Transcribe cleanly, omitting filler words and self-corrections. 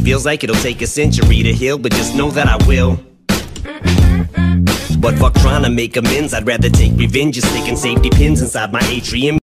feels like it'll take a century to heal, but just know that I will. But fuck trying to make amends, I'd rather take revenge, just sticking safety pins inside my atrium.